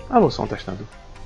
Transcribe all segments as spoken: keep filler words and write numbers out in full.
Alô, som testando.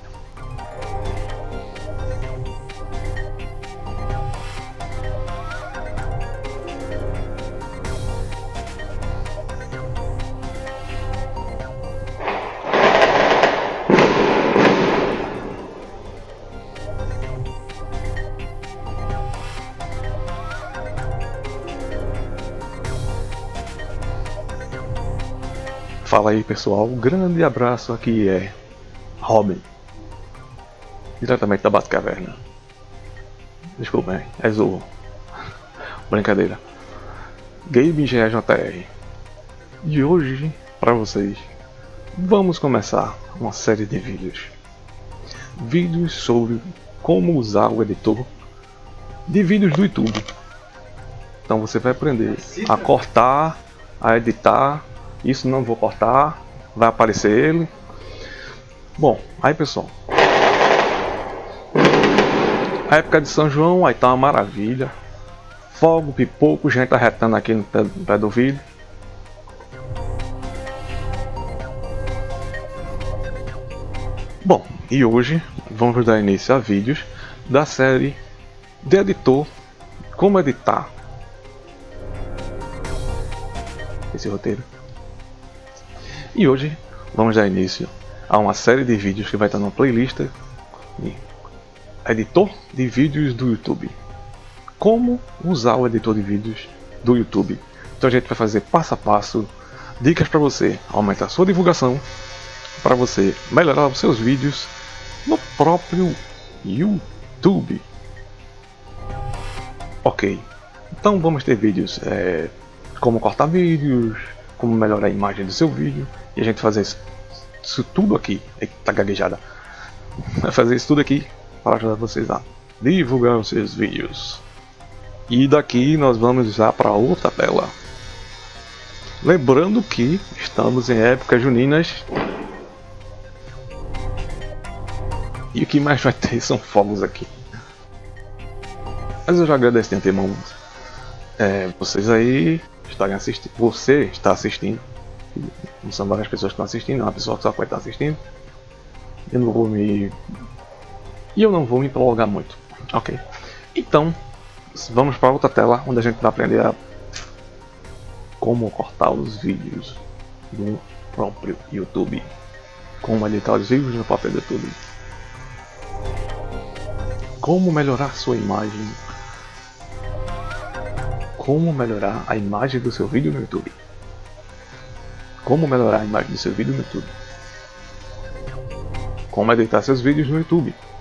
Fala aí pessoal, um grande abraço, aqui é Robin, diretamente da Batcaverna. Desculpem, é Zorro. Brincadeira. Game G J R. E hoje, para vocês, vamos começar uma série de vídeos. Vídeos sobre como usar o editor de vídeos do YouTube. Então você vai aprender a cortar, a editar. Isso não vou cortar, vai aparecer ele. Bom, aí pessoal, a época de São João, aí tá uma maravilha. Fogo, pipoco, gente arretando aqui no pé, no pé do vídeo. Bom, e hoje vamos dar início a vídeos da série de editor, como editar esse roteiro. E hoje vamos dar início a uma série de vídeos que vai estar na playlist de editor de vídeos do YouTube. Como usar o editor de vídeos do YouTube. Então a gente vai fazer passo a passo, dicas para você aumentar a sua divulgação, para você melhorar os seus vídeos no próprio YouTube. Ok, então vamos ter vídeos, é, como cortar vídeos, como melhorar a imagem do seu vídeo, e a gente fazer isso, isso tudo aqui. Eita gaguejada. Vai fazer isso tudo aqui para ajudar vocês a divulgar os seus vídeos. E daqui nós vamos já para outra tela. Lembrando que estamos em épocas juninas. E o que mais vai ter são fogos aqui. Mas eu já agradeço de antemão é, vocês aí estarem assistindo. Você está assistindo. Não são várias pessoas que estão assistindo, é uma pessoa que só pode estar assistindo. Eu não vou me... E eu não vou me prolongar muito. Ok. Então, vamos para outra tela, onde a gente vai aprender a... como cortar os vídeos no próprio YouTube. Como editar os vídeos no próprio YouTube. Como melhorar sua imagem. Como melhorar a imagem do seu vídeo no YouTube. Como melhorar a imagem do seu vídeo no YouTube. Como editar seus vídeos no YouTube.